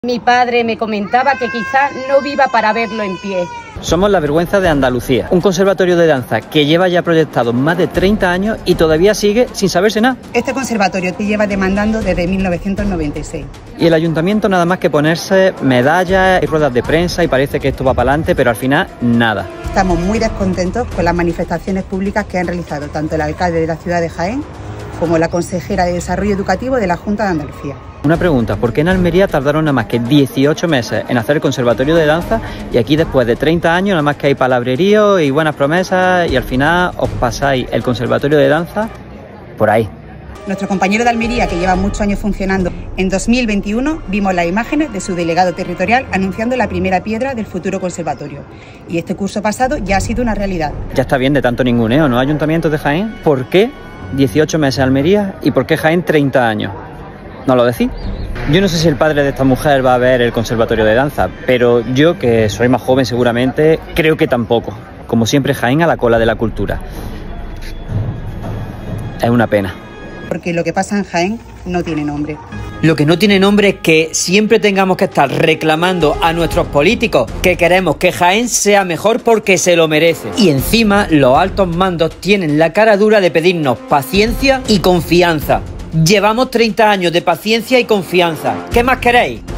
Mi padre me comentaba que quizá no viva para verlo en pie. Somos la vergüenza de Andalucía, un conservatorio de danza que lleva ya proyectado más de 30 años y todavía sigue sin saberse nada. Este conservatorio te lleva demandando desde 1996. Y el ayuntamiento nada más que ponerse medallas y ruedas de prensa y parece que esto va para adelante, pero al final nada. Estamos muy descontentos con las manifestaciones públicas que han realizado tanto el alcalde de la ciudad de Jaén como la consejera de Desarrollo Educativo de la Junta de Andalucía. Una pregunta, ¿por qué en Almería tardaron nada más que 18 meses en hacer el conservatorio de danza y aquí después de 30 años nada más que hay palabrerío y buenas promesas y al final os pasáis el conservatorio de danza por ahí? Nuestro compañero de Almería, que lleva muchos años funcionando, en 2021 vimos las imágenes de su delegado territorial anunciando la primera piedra del futuro conservatorio. Y este curso pasado ya ha sido una realidad. Ya está bien de tanto ninguneo, ¿no? Ayuntamientos de Jaén, ¿por qué 18 meses Almería y por qué Jaén 30 años? ¿No lo decís? Yo no sé si el padre de esta mujer va a ver el conservatorio de danza, pero yo, que soy más joven seguramente, creo que tampoco. Como siempre, Jaén a la cola de la cultura. Es una pena. Porque lo que pasa en Jaén no tiene nombre. Lo que no tiene nombre es que siempre tengamos que estar reclamando a nuestros políticos que queremos que Jaén sea mejor porque se lo merece. Y encima los altos mandos tienen la cara dura de pedirnos paciencia y confianza. Llevamos 30 años de paciencia y confianza. ¿Qué más queréis?